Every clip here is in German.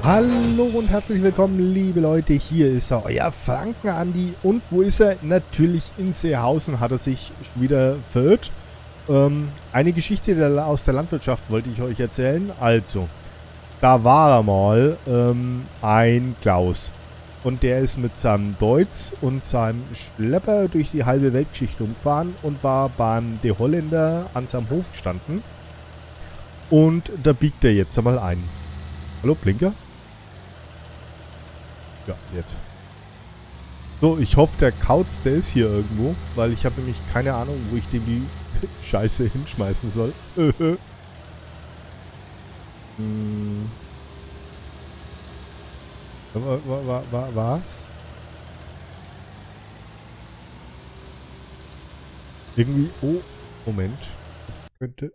Hallo und herzlich willkommen, liebe Leute. Hier ist er, euer Franken-Andi. Und wo ist er? Natürlich in Seehausen hat er sich wieder verirrt. Eine Geschichte aus der Landwirtschaft wollte ich euch erzählen. Also, da war er mal ein Klaus. Und der ist mit seinem Deutz und seinem Schlepper durch die halbe Weltgeschichte umgefahren und war beim De Holländer an seinem Hof gestanden. Und da biegt er jetzt einmal ein. Hallo, Blinker? Ja, jetzt. So, ich hoffe, der Kauz, der ist hier irgendwo, weil ich habe nämlich keine Ahnung, wo ich dem die Scheiße hinschmeißen soll. Was? Irgendwie... Oh, Moment. Das könnte...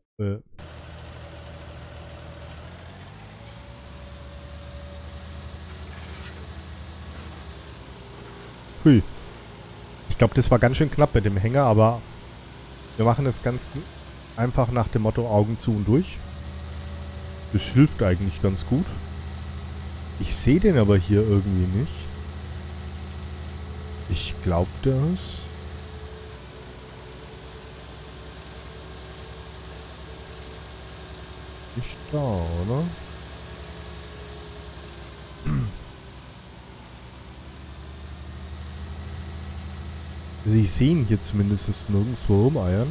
Hui. Ich glaube, das war ganz schön knapp mit dem Hänger, aber wir machen es ganz einfach nach dem Motto Augen zu und durch. Das hilft eigentlich ganz gut. Ich sehe den aber hier irgendwie nicht. Ich glaube das. Nicht da, oder? Also ich sehe ihn hier zumindest nirgendwo rumeiern.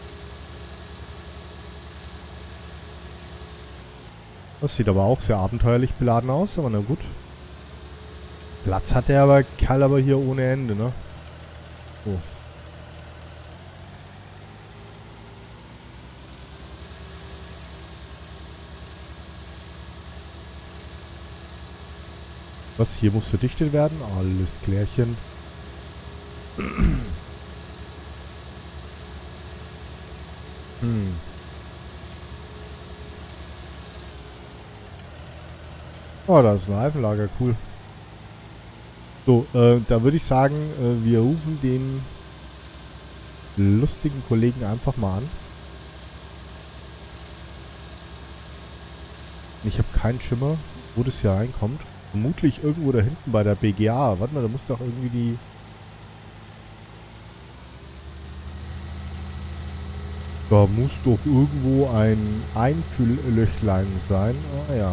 Das sieht aber auch sehr abenteuerlich beladen aus, aber na gut. Platz hat der aber, Kerl aber hier ohne Ende, ne? Oh. Was, hier muss verdichtet werden? Alles klärchen. Oh, da ist ein Reifenlager, cool. So, da würde ich sagen, wir rufen den lustigen Kollegen einfach mal an. Ich habe keinen Schimmer, wo das hier reinkommt. Vermutlich irgendwo da hinten bei der BGA. Warte mal, da muss doch irgendwie die... Da muss doch irgendwo ein Einfülllöchlein sein. Ah ja.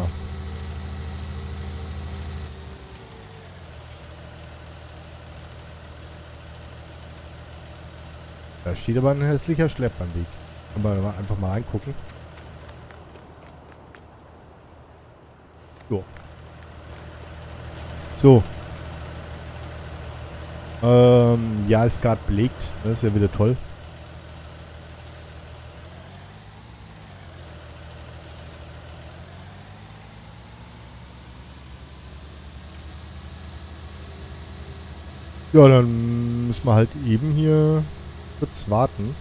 Da steht aber ein hässlicher Schleppbahnweg. Können wir einfach mal reingucken. So. So. Ja, ist gerade belegt. Das ist ja wieder toll. Ja, dann müssen wir halt eben hier kurz warten.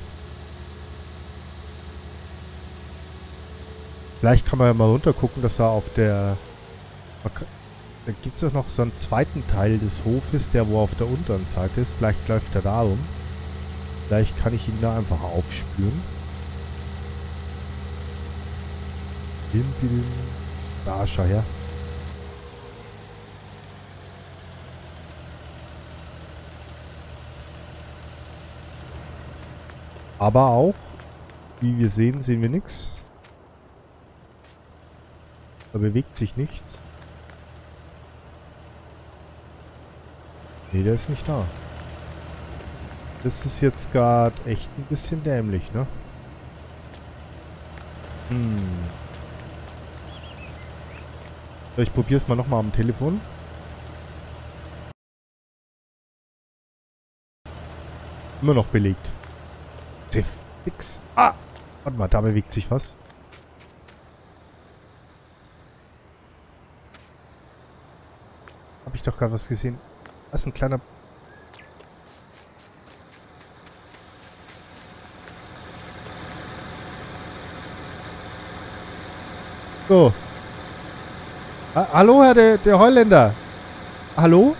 Vielleicht kann man ja mal runter gucken, dass er auf der... Da gibt es doch noch so einen zweiten Teil des Hofes, der wo auf der unteren Seite ist. Vielleicht läuft er da rum. Vielleicht kann ich ihn da einfach aufspüren. Da, schau her. Aber auch, wie wir sehen, sehen wir nichts. Da bewegt sich nichts. Nee, der ist nicht da. Das ist jetzt gerade echt ein bisschen dämlich, ne? So, ich probiere es mal nochmal am Telefon. Immer noch belegt. Fix. Ah! Warte mal, da bewegt sich was. Habe ich doch gerade was gesehen. Das ist ein kleiner... So. Hallo, Herr der Holländer. Hallo?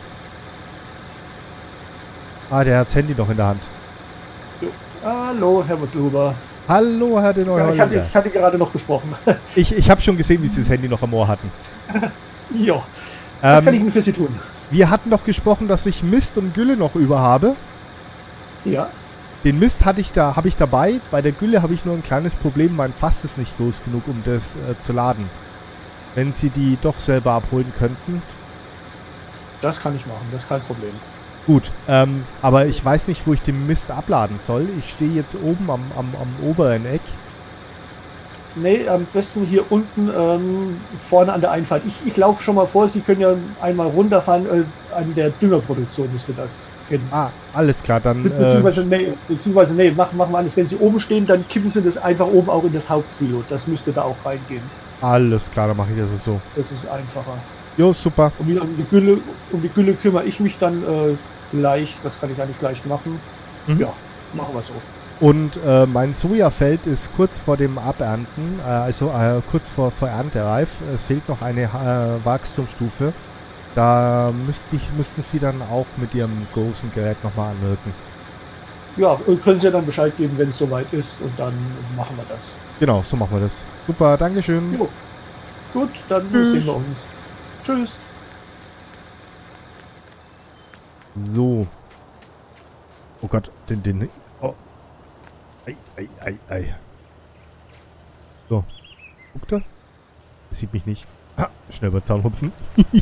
Ah, der hat das Handy noch in der Hand. Hallo, Herr Musselhuber. Hallo, Herr den Ja, ich hatte gerade noch gesprochen. Ich habe schon gesehen, wie Sie das Handy noch am Ohr hatten. Ja, was kann ich denn für Sie tun? Wir hatten doch gesprochen, dass ich Mist und Gülle noch über habe. Ja. Den Mist habe ich dabei. Bei der Gülle habe ich nur ein kleines Problem. Mein Fass ist nicht groß genug, um das zu laden. Wenn Sie die doch selber abholen könnten. Das kann ich machen, das ist kein Problem. Gut, aber ich weiß nicht, wo ich den Mist abladen soll. Ich stehe jetzt oben am oberen Eck. Nee, am besten hier unten vorne an der Einfahrt. Ich laufe schon mal vor, Sie können ja einmal runterfahren. An der Düngerproduktion müsste das kennen. Ah, alles klar, dann... Beziehungsweise nee, machen wir alles. Wenn Sie oben stehen, dann kippen Sie das einfach oben auch in das Hauptsilo. Das müsste da auch reingehen. Alles klar, dann mache ich das so. Das ist einfacher. Jo, super. Um die Gülle kümmere ich mich dann gleich. Das kann ich eigentlich gleich machen. Mhm. Ja, machen wir so. Und mein Sojafeld ist kurz vor dem Abernten, kurz vor erntereif. Es fehlt noch eine Wachstumsstufe. Da müssten Sie dann auch mit Ihrem großen Gerät nochmal anwirken. Ja, können Sie ja dann Bescheid geben, wenn es soweit ist, und dann machen wir das. Genau, so machen wir das. Super, Dankeschön. Jo. Gut, dann Tschüss. sehen wir uns. Tschüss. So. Oh Gott, oh. Ei. So. Guckt er? Er sieht mich nicht. Ah, schnell über den Zaun hupfen.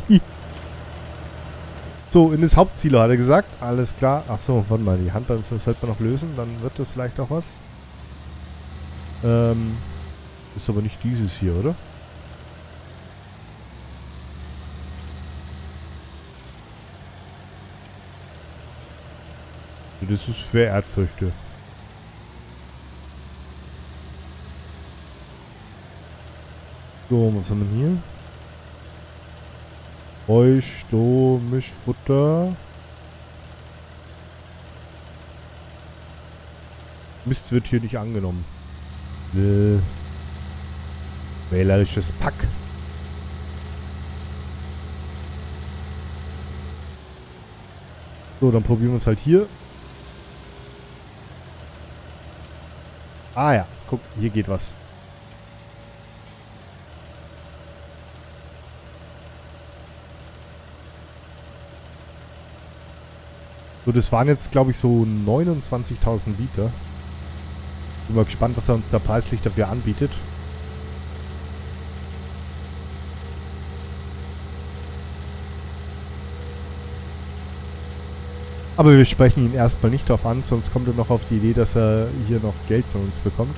So, in das Hauptsilo hat er gesagt. Alles klar. Ach so, warte mal, die Handbremse sollte man noch lösen. Dann wird das vielleicht auch was. Ist aber nicht dieses hier, oder? Das ist für Erdfrüchte. So, was haben wir hier? Heu, Stroh, Mischfutter. Mist wird hier nicht angenommen. Wählerisches Pack. So, dann probieren wir es halt hier. Ah ja, guck, hier geht was. So, das waren jetzt, glaube ich, so 29.000 Liter. Bin mal gespannt, was er uns da preislich dafür anbietet. Aber wir sprechen ihn erstmal nicht drauf an, sonst kommt er noch auf die Idee, dass er hier noch Geld von uns bekommt.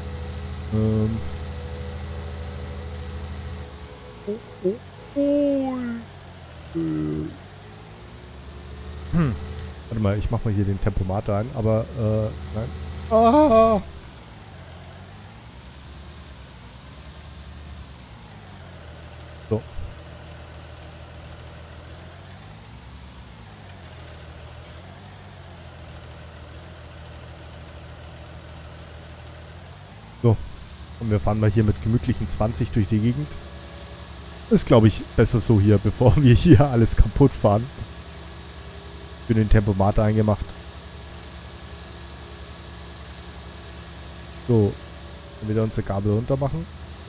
Warte mal, ich mach mal hier den Tempomat ein, aber nein. Ah! So. So. Und wir fahren mal hier mit gemütlichen 20 durch die Gegend. Ist, glaube ich, besser so hier, bevor wir hier alles kaputt fahren. Für den Tempomat eingemacht. So. Dann wieder unsere Gabel runter machen.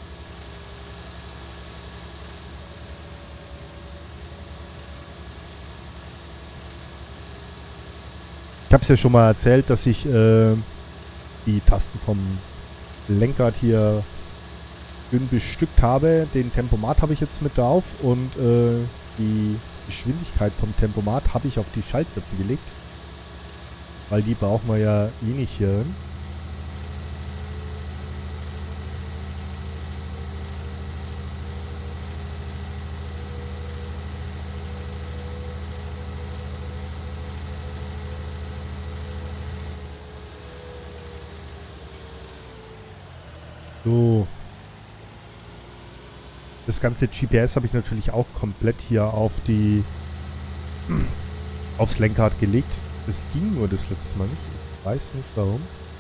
Ich habe es ja schon mal erzählt, dass ich die Tasten vom Lenkrad hier dünn bestückt habe. Den Tempomat habe ich jetzt mit drauf und die Geschwindigkeit vom Tempomat habe ich auf die Schaltwippen gelegt. Weil die brauchen wir ja eh nicht hier. So. Das ganze GPS habe ich natürlich auch komplett hier auf aufs Lenkrad gelegt. Das ging nur das letzte Mal nicht. Ich weiß nicht warum.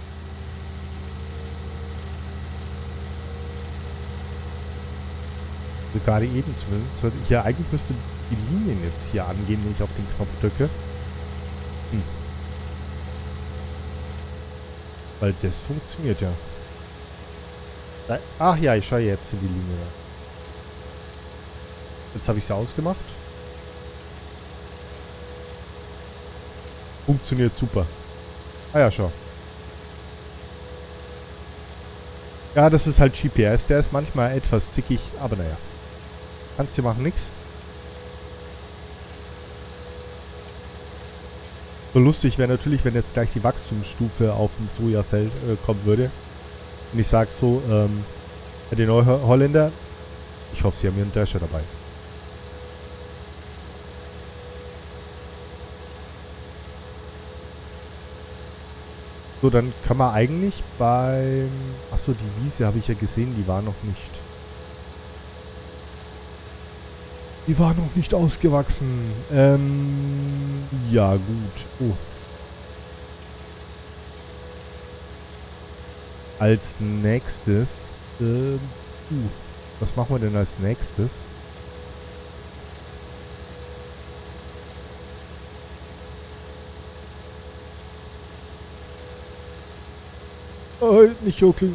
Also gerade eben zumindest. Hier eigentlich müsste die Linien jetzt hier angehen, wenn ich auf den Knopf drücke. Weil das funktioniert ja. Ach ja, ich schaue jetzt in die Linie. Jetzt habe ich sie ausgemacht. Funktioniert super. Ah ja, schau. Ja, das ist halt GPS. Der ist manchmal etwas zickig, aber naja. Kannst du machen, nix. So lustig wäre natürlich, wenn jetzt gleich die Wachstumsstufe auf dem Sojafeld kommen würde. Und ich sage so, die Neuholländer, ich hoffe, sie haben ihren Dasher dabei. So, dann kann man eigentlich beim... Achso, die Wiese habe ich ja gesehen, die war noch nicht... Die war noch nicht ausgewachsen. Ja, gut. Oh. Als nächstes... was machen wir denn als nächstes? Oh, nicht juckeln.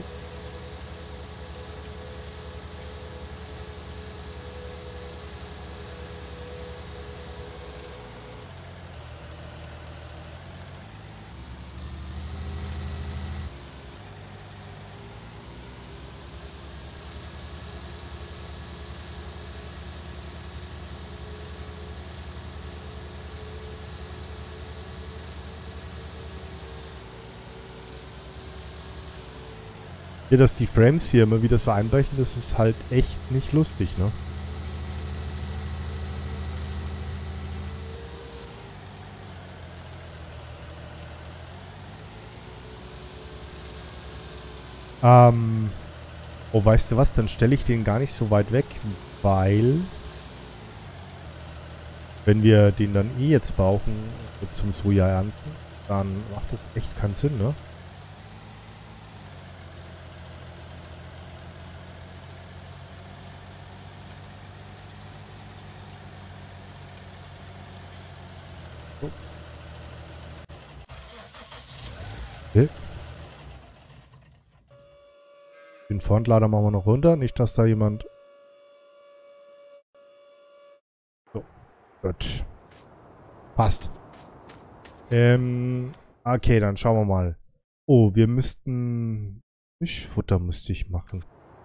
Ja, dass die Frames hier immer wieder so einbrechen, das ist halt echt nicht lustig, ne? Oh, weißt du was? Dann stelle ich den gar nicht so weit weg, weil... Wenn wir den dann eh jetzt brauchen zum Soja ernten, dann macht das echt keinen Sinn, ne? So. Okay. Den Frontlader machen wir noch runter, nicht, dass da jemand... So, gut. Passt. Okay, dann schauen wir mal. Oh, wir müssten... Mischfutter müsste ich machen.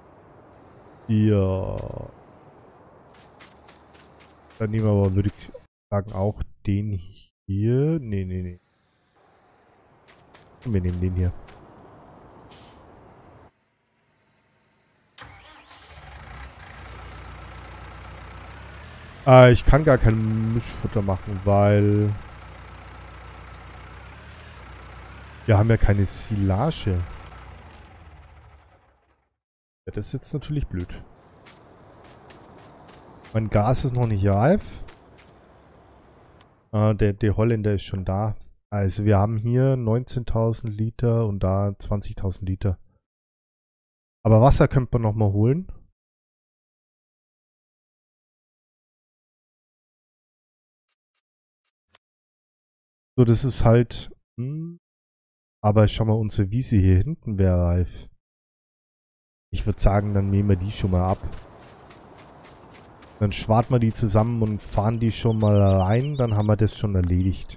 Ja. Dann nehmen wir aber, würde ich sagen, auch den hier. Nee, nee, nee. Wir nehmen den hier. Ich kann gar kein Mischfutter machen, weil... Wir haben ja keine Silage. Ja, das ist jetzt natürlich blöd. Mein Gas ist noch nicht reif. Der Holländer ist schon da. Also wir haben hier 19.000 Liter und da 20.000 Liter. Aber Wasser könnte man nochmal holen. So, das ist halt... aber schau mal, unsere Wiese hier hinten wäre reif. Ich würde sagen, dann nehmen wir die schon mal ab. Dann schwarten wir die zusammen und fahren die schon mal rein. Dann haben wir das schon erledigt.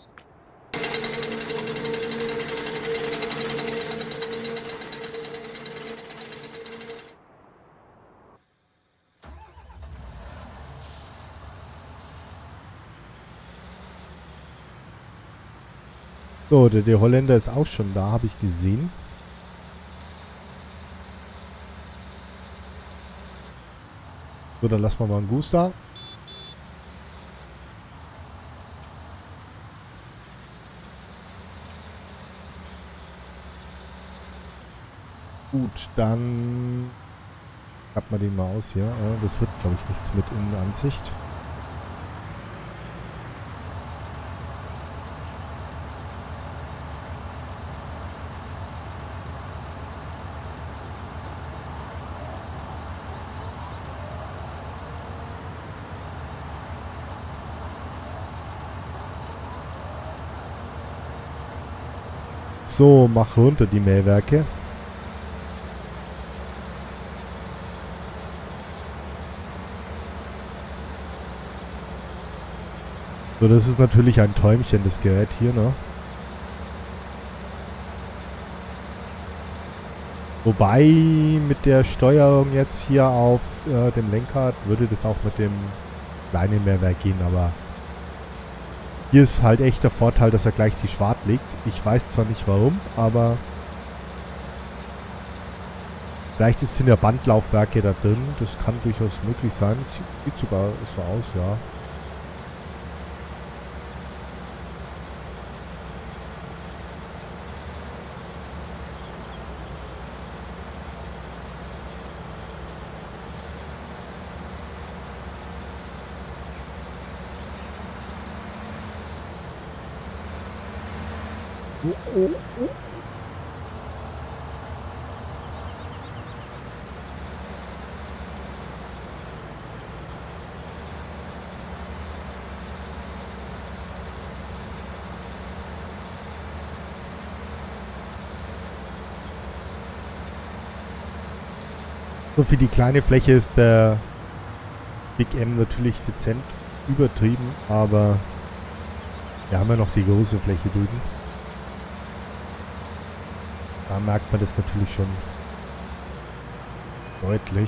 So, der Holländer ist auch schon da, habe ich gesehen. So, dann lassen wir mal einen Goose da. Gut, dann klappen wir den mal aus hier. Das wird, glaube ich, nichts mit Innenansicht. So, mach runter die Mähwerke. So, das ist natürlich ein Träumchen, das Gerät hier, ne? Wobei mit der Steuerung jetzt hier auf dem Lenkrad würde das auch mit dem kleinen Mehrwerk gehen, aber hier ist halt echt der Vorteil, dass er gleich die Schwart legt. Ich weiß zwar nicht warum, aber vielleicht sind ja Bandlaufwerke da drin. Das kann durchaus möglich sein. Sieht sogar so aus, ja. Oh, oh, oh. So, für die kleine Fläche ist der Big M natürlich dezent übertrieben, aber wir haben ja noch die große Fläche drüben. Da merkt man das natürlich schon deutlich.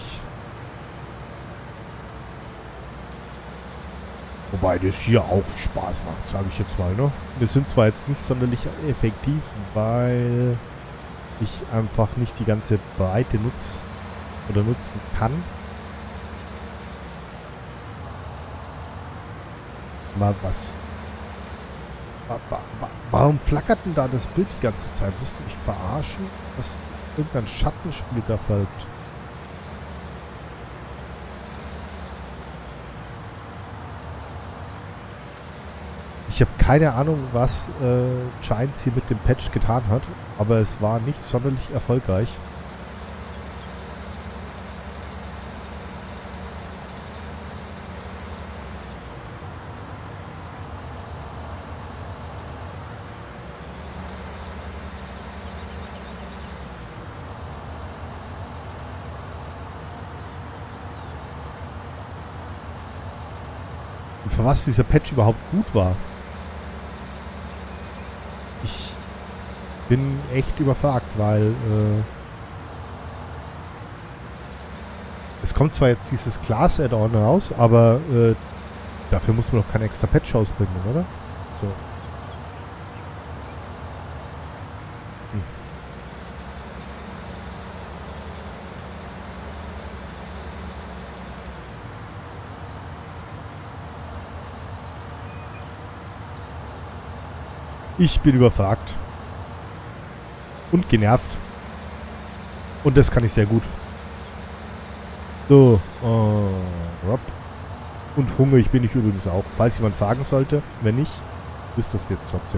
Wobei das hier auch Spaß macht, sage ich jetzt mal, ne? Wir sind zwar jetzt nicht sonderlich effektiv, weil ich einfach nicht die ganze Breite nutzen kann. Mal was. Warum flackert denn da das Bild die ganze Zeit? Willst du mich verarschen? Was irgendein Schattenspiel da folgt. Ich habe keine Ahnung, was Giants hier mit dem Patch getan hat, aber es war nicht sonderlich erfolgreich. Und für was dieser Patch überhaupt gut war. Ich bin echt überfragt, weil es kommt zwar jetzt dieses Glas-Add-on raus, aber dafür muss man doch kein extra Patch ausbringen, oder? So. Ich bin überfragt. Und genervt. Und das kann ich sehr gut. So. Rob. Und hungrig bin ich übrigens auch. Falls jemand fragen sollte. Wenn nicht, ist das jetzt trotzdem.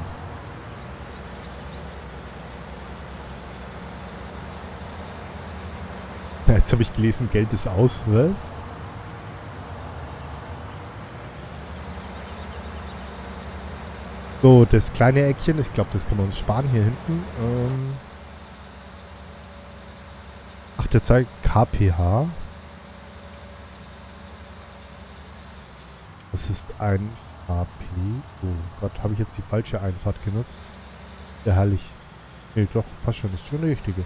Jetzt habe ich gelesen, Geld ist aus. Was? So, das kleine Eckchen, ich glaube, das können wir uns sparen hier hinten. Ach, der zeigt KPH. Das ist ein AP. Oh Gott, habe ich jetzt die falsche Einfahrt genutzt? Ja, herrlich. Nee, doch, passt schon, ist schon der richtige.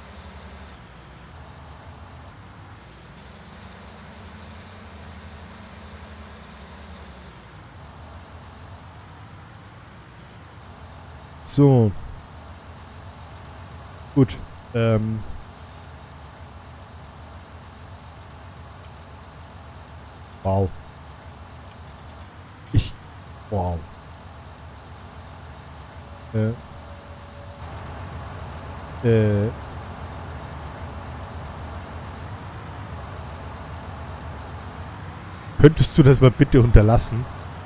So. Gut. Wow. Wow. Könntest du das mal bitte unterlassen?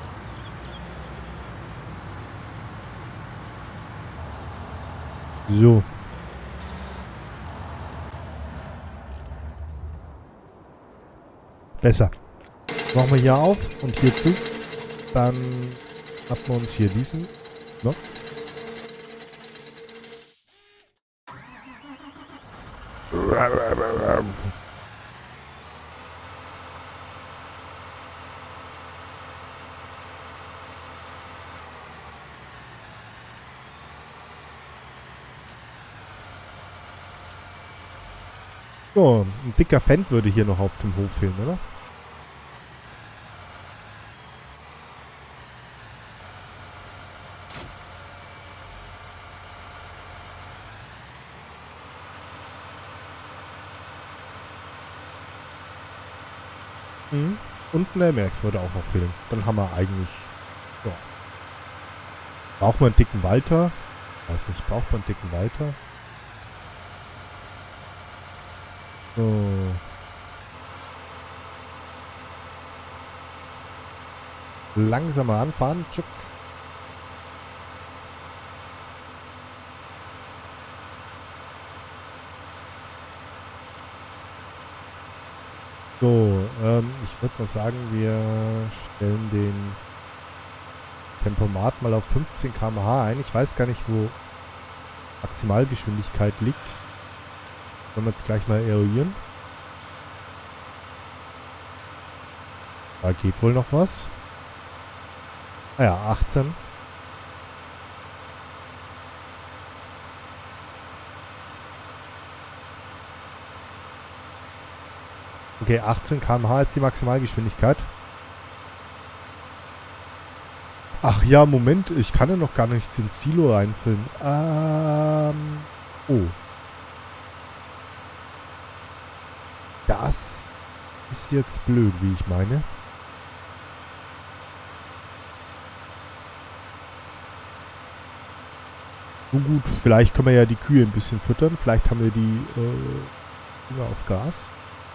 So. Besser. Machen wir hier auf und hier zu. Dann hat man uns hier diesen. Ne? So, ein dicker Fendt würde hier noch auf dem Hof fehlen, oder? Mhm. Und ein MF würde auch noch fehlen. Dann haben wir eigentlich... Ja. Braucht man einen dicken Walter? Weiß nicht, braucht man einen dicken Walter? So. Langsamer anfahren. Tschuck. So, ich würde mal sagen, wir stellen den Tempomat mal auf 15 km/h ein. Ich weiß gar nicht, wo Maximalgeschwindigkeit liegt. Wollen wir jetzt gleich mal eruieren. Da geht wohl noch was. Ah ja, 18. Okay, 18 km/h ist die Maximalgeschwindigkeit. Ach ja, Moment, ich kann ja noch gar nichts ins Silo reinfüllen. Oh. Das ist jetzt blöd, wie ich meine. Nun gut, vielleicht können wir ja die Kühe ein bisschen füttern. Vielleicht haben wir die Finger auf Gas.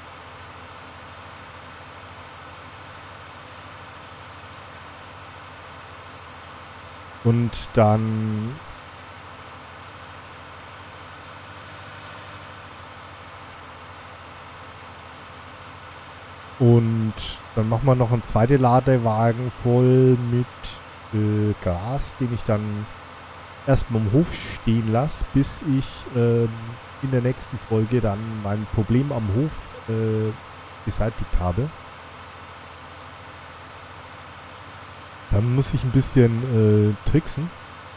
Und dann... Und dann machen wir noch einen zweiten Ladewagen voll mit Gas, den ich dann erstmal am Hof stehen lasse, bis ich in der nächsten Folge dann mein Problem am Hof beseitigt habe. Dann muss ich ein bisschen tricksen.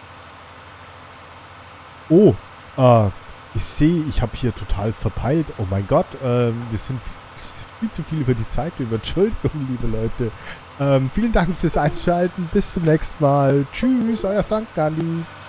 Oh, ich sehe, ich habe hier total verpeilt. Oh mein Gott, wir sind viel zu viel über die Zeit über. Entschuldigung, liebe Leute. Vielen Dank fürs Einschalten. Bis zum nächsten Mal. Tschüss, euer Frank Gandhi.